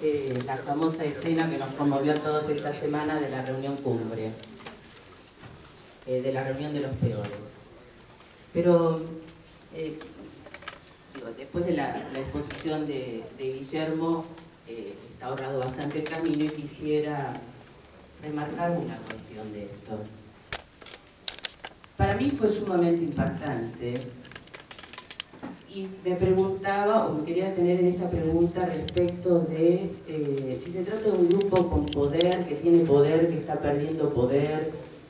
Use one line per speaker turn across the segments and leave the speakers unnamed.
la famosa escena que nos conmovió a todos esta semana de la reunión cumbre, de la reunión de los peores. Pero después de la exposición de Guillermo, está ahorrado bastante el camino y quisiera remarcar una cuestión de esto. Para mí fue sumamente impactante y me preguntaba, o me quería detener en esta pregunta respecto de si se trata de un grupo con poder, que tiene poder, que está perdiendo poder.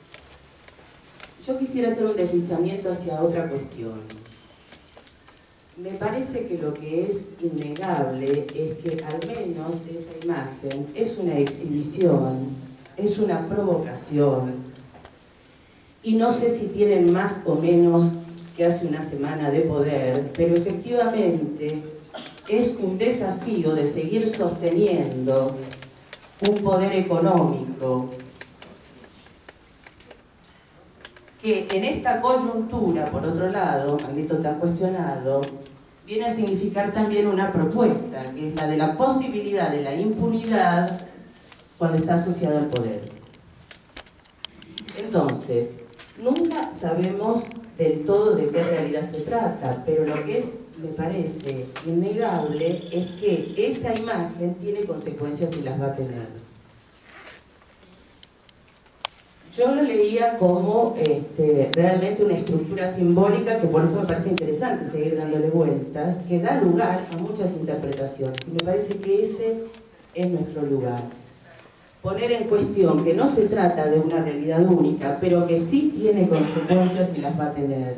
Yo quisiera hacer un deslizamiento hacia otra cuestión. Me parece que lo que es innegable es que al menos esa imagen es una exhibición, es una provocación, y no sé si tienen más o menos que hace una semana de poder, pero efectivamente es un desafío de seguir sosteniendo un poder económico que en esta coyuntura, por otro lado, ámbito tan cuestionado, viene a significar también una propuesta, que es la de la posibilidad de la impunidad cuando está asociada al poder. Entonces, nunca sabemos del todo de qué realidad se trata, pero lo que es, me parece, innegable es que esa imagen tiene consecuencias y las va a tener. Yo lo leía como realmente una estructura simbólica, que por eso me parece interesante seguir dándole vueltas, que da lugar a muchas interpretaciones, y me parece que ese es nuestro lugar. Poner en cuestión que no se trata de una realidad única, pero que sí tiene consecuencias y las va a tener.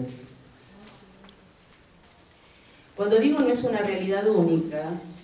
Cuando digo no es una realidad única,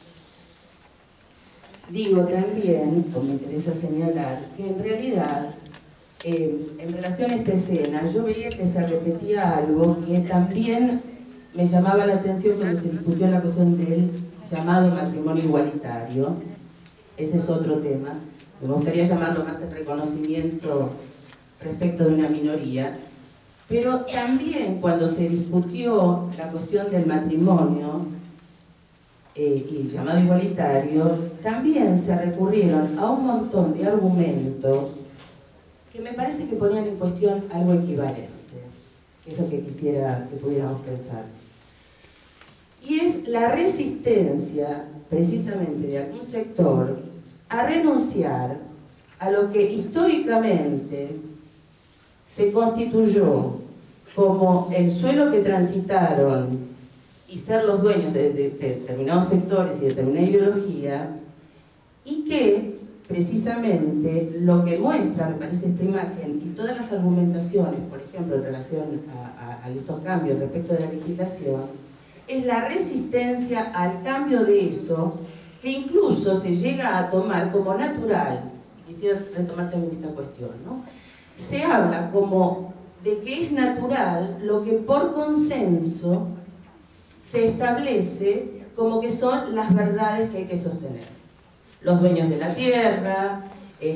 digo también, como me interesa señalar, que en realidad, en relación a esta escena, yo veía que se repetía algo que también me llamaba la atención cuando se discutió la cuestión del llamado matrimonio igualitario. Ese es otro tema. Me gustaría llamarlo más el reconocimiento respecto de una minoría, pero también cuando se discutió la cuestión del matrimonio y el llamado igualitario, también se recurrieron a un montón de argumentos que me parece que ponían en cuestión algo equivalente, que es lo que quisiera que pudiéramos pensar. Y es la resistencia, precisamente, de algún sector a renunciar a lo que históricamente se constituyó como el suelo que transitaron y ser los dueños de determinados sectores y determinada ideología, y que precisamente lo que muestra, me parece, esta imagen y todas las argumentaciones, por ejemplo, en relación a estos cambios respecto de la legislación, es la resistencia al cambio de eso, que incluso se llega a tomar como natural. Quisiera retomar también esta cuestión, ¿no? Se habla como de que es natural lo que por consenso se establece como que son las verdades que hay que sostener. Los dueños de la tierra,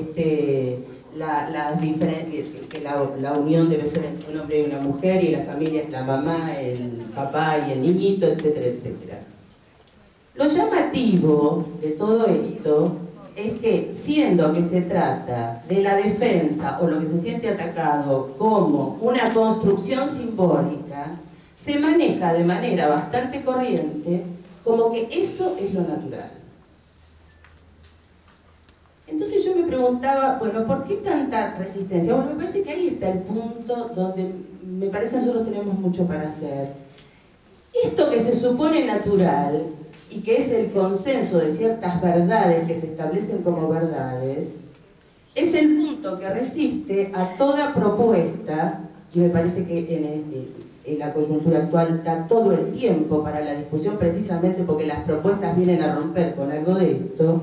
las diferencias, que la unión debe ser entre un hombre y una mujer, y la familia es la mamá, el papá y el niñito, etcétera, etcétera. Lo llamativo de todo esto es que, siendo que se trata de la defensa o lo que se siente atacado como una construcción simbólica, se maneja de manera bastante corriente como que eso es lo natural. Entonces yo me preguntaba, bueno, ¿por qué tanta resistencia? Bueno, me parece que ahí está el punto donde me parece que nosotros tenemos mucho para hacer. Esto que se supone natural y que es el consenso de ciertas verdades que se establecen como verdades, es el punto que resiste a toda propuesta, y me parece que en la coyuntura actual está todo el tiempo para la discusión, precisamente porque las propuestas vienen a romper con algo de esto,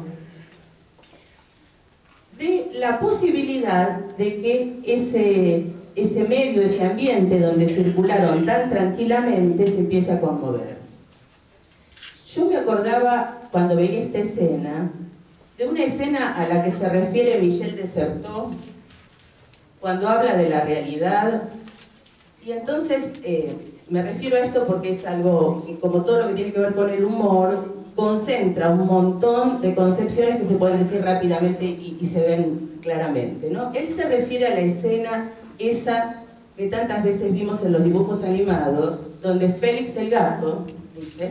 de la posibilidad de que ese medio, ese ambiente donde circularon tan tranquilamente se empiece a conmover. Yo me acordaba, cuando veía esta escena, de una escena a la que se refiere Michel de Certeau, cuando habla de la realidad, y entonces me refiero a esto porque es algo que, como todo lo que tiene que ver con el humor, concentra un montón de concepciones que se pueden decir rápidamente y se ven claramente, ¿no? Él se refiere a la escena esa que tantas veces vimos en los dibujos animados, donde Félix el gato, dice,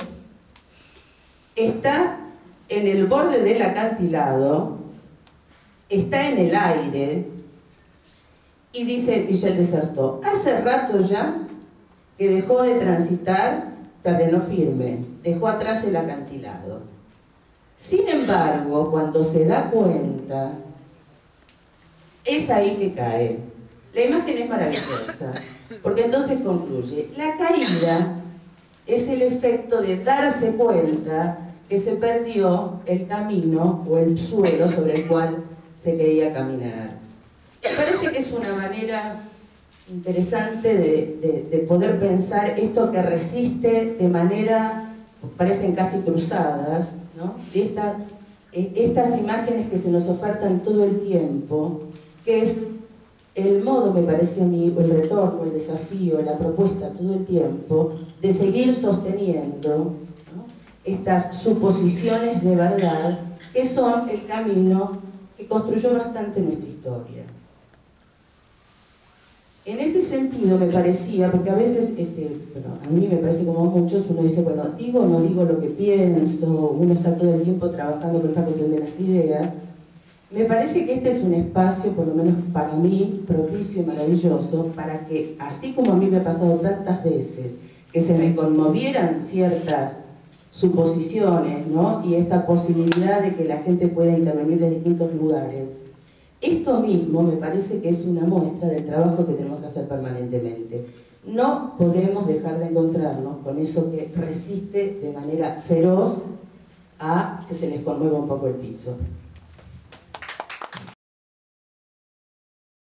está en el borde del acantilado, está en el aire, y dice Michel de Certeau, hace rato ya que dejó de transitar terreno firme, dejó atrás el acantilado. Sin embargo, cuando se da cuenta, es ahí que cae. La imagen es maravillosa, porque entonces concluye, la caída es el efecto de darse cuenta que se perdió el camino o el suelo sobre el cual se quería caminar. Me parece que es una manera interesante de poder pensar esto que resiste de manera, parecen casi cruzadas, ¿no? Estas imágenes que se nos ofertan todo el tiempo, que es el modo, me parece a mí, o el retorno, el desafío, la propuesta todo el tiempo, de seguir sosteniendo, ¿no?, estas suposiciones de verdad, que son el camino que construyó bastante nuestra historia. En ese sentido me parecía, porque a veces, bueno, a mí me parece como a muchos, uno dice, bueno, digo o no digo lo que pienso, uno está todo el tiempo trabajando con esta cuestión de las ideas. Me parece que este es un espacio, por lo menos para mí, propicio y maravilloso, para que, así como a mí me ha pasado tantas veces, que se me conmovieran ciertas suposiciones, ¿no?, y esta posibilidad de que la gente pueda intervenir de distintos lugares, esto mismo me parece que es una muestra del trabajo que tenemos que hacer permanentemente. No podemos dejar de encontrarnos con eso que resiste de manera feroz a que se les conmueva un poco el piso.